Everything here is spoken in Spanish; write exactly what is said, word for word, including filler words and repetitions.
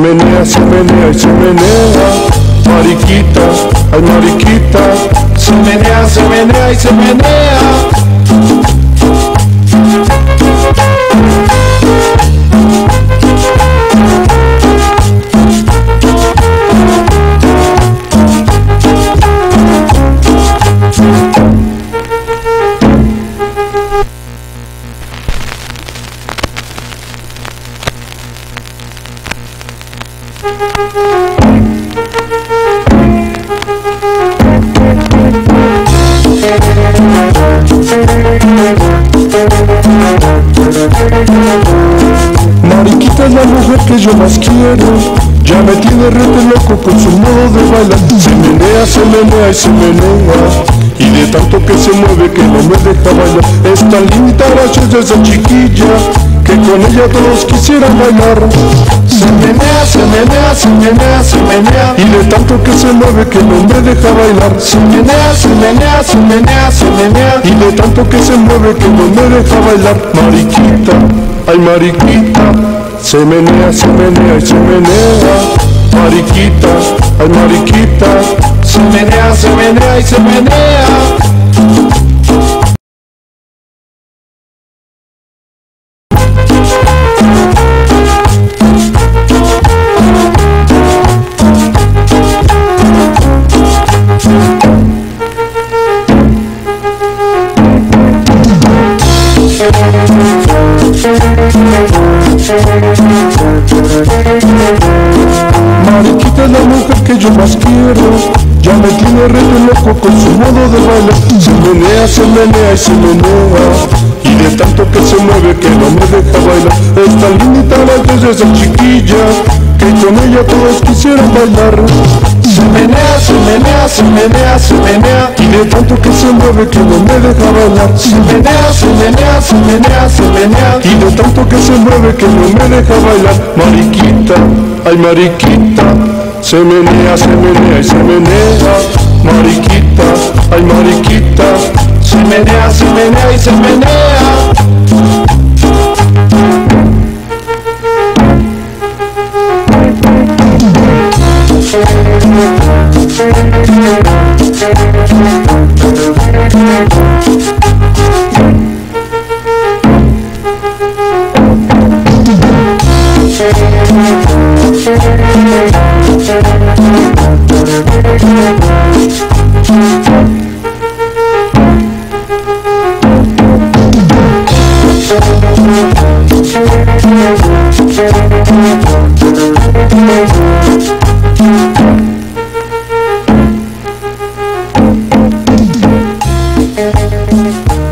menea, se menea y se menea. Mariquita, ay mariquita, se menea, se menea y se menea. Mariquita es la mujer que yo más quiero, ya me tiene rete loco con su modo de bailar. Se menea, se menea y se menea, y de tanto que se mueve que no me deja bailar. Es tan linda graciosa esa chiquilla, que con ella todos quisieran bailar. Se menea, se menea, se menea, se menea, y de tanto que se mueve que no me deja bailar. Se menea, se menea, se menea, se menea, y de tanto que se mueve que no me deja bailar. Mariquita, ay mariquita, se menea, se menea y se menea. Mariquita, ay mariquita, se menea, se menea y se menea. Mariquita es la mujer que yo más quiero, ya me tiene re loco con su modo de bailar. Se menea, se menea y se menea, y de tanto que se mueve que no me deja bailar. Es tan linda y tan graciosa esa chiquilla, que con ella todos quisieran bailar. Se menea, se menea, se menea, se menea, y de tanto que se mueve que no me deja bailar. Se menea, se menea, se menea, se menea, y de tanto que se mueve que no me deja bailar. Mariquita, ay mariquita, se menea, se menea y se menea. Mariquita, ay mariquita, se menea, se menea y se menea. Thank you.